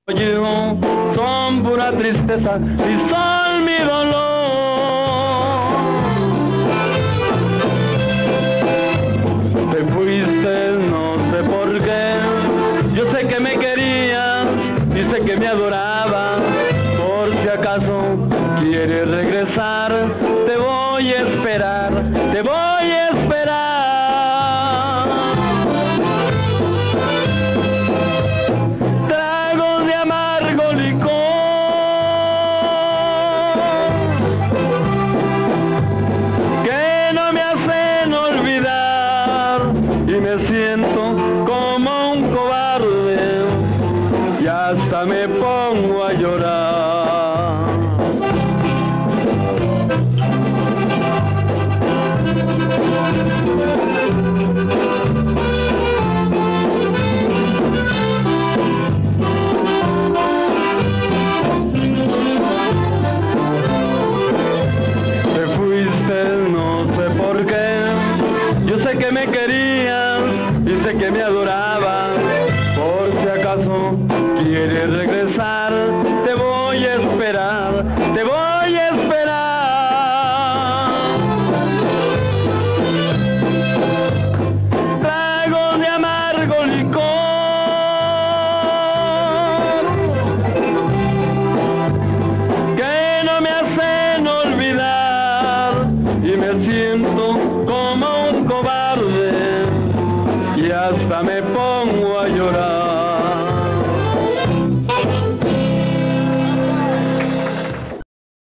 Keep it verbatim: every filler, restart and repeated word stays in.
Yo, son pura tristeza y son mi dolor. Te fuiste, no sé por qué. Yo sé que me querías y sé que me adorabas. Por si acaso quieres regresar, te voy a esperar, te voy a esperar. Me siento como un cobarde y hasta me pongo a llorar. Te fuiste, no sé por qué. Yo sé que me querías y sé que me adorabas. Por si acaso quieres regresar, te voy a esperar, te voy a esperar. Tragos de amargo licor que no me hacen olvidar y me siento como un cobarde y hasta me pongo a llorar.